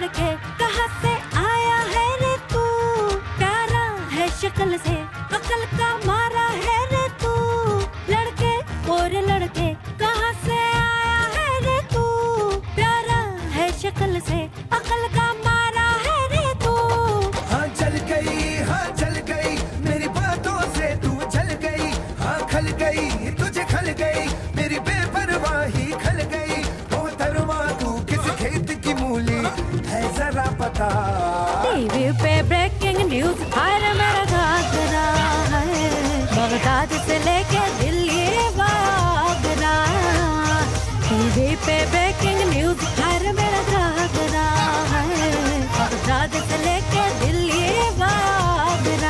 लड़के कहाँ से आया है रे तू, प्यारा है शक्ल से अकल का मारा है रे तू, लड़के और लड़के कहाँ से आया है रे तू, प्यारा है शक्ल से अकल का मारा है रे तू। हाँ चल गई मेरी बातों से तू चल गई, हाँ खल गई तुझे खल गई मेरी बेपरवाही खल गई। मोहतरमा तू किस खेत की मूली है जरा पता। टीवी पे ब्रेकिंग न्यूज हर मेरा घाघरा है, बगदाद से लेके दिल्ली आगरा। टीवी पे ब्रेकिंग न्यूज हर मेरा घाघरा है, बगदाद से लेके दिल्ली आगरा।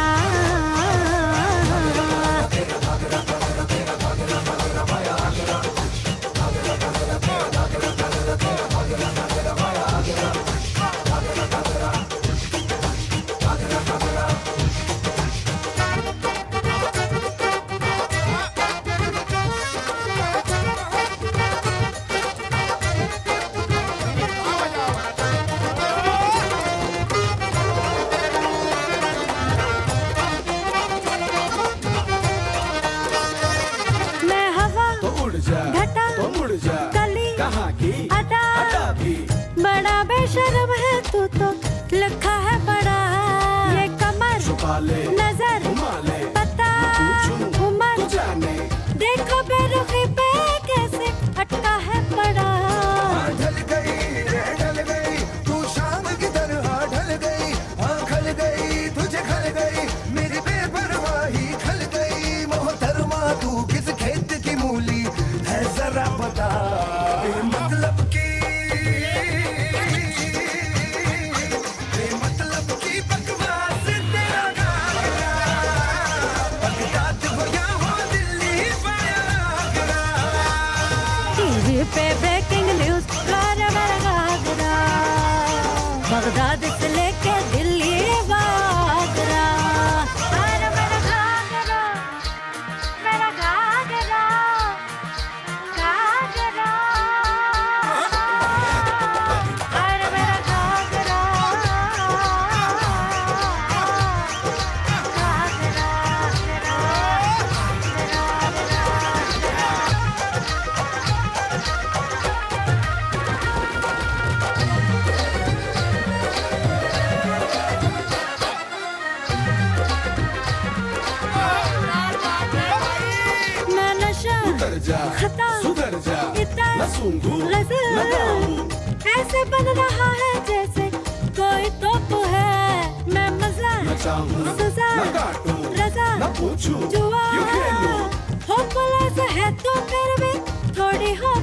घटा तो मुड़ जा कली कहाँ की अदा भी बड़ा बेशर्म है तू तो लिखा है बड़ा, ये कमर छुपा ले नजर घुमा ले पता उमर जाने देखो बेरुखी पे कैसे अटका है बड़ा। ढल गई तू शाम की तरह ढल गई, हाँ खल गई तुझे खल गई मेरी बेपरवाही खल गई। मोहतरमा तू किस खेत की मूली है जरा बता। बेमतलब की बकवास तेरा घाघरा, बगदाद हो या हो दिल्ली पाया आगरा। टीवी पे ब्रेकिंग न्यूज हर मेरा घाघरा, बगदाद से लेके दिल्ली आगरा। हर मेरा घाघरा, मेरा घाघरा, घाघरा। हर मेरा घाघरा, मैं नशा उतर जा खता सुधर जा इतना न सूंघू नजर न गाऊं। ऐसे बन रहा है जैसे कोई तो है। मैं मजा न चाहूं सजा न काटूं रजा न पूछूं जुआ यूं खेलूं। हो पुलिस है तो फिर भी थोड़ी हो